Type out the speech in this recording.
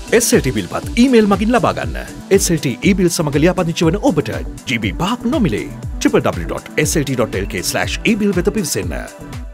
SLT බිල්පත් email මගින් ලබා ගන්න. SLT eBill සමග ලියාපදිංචි වන ඔබට GB 5ක් නොමිලේ. www.slt.lk/ebill වෙත පිවිසෙන්න.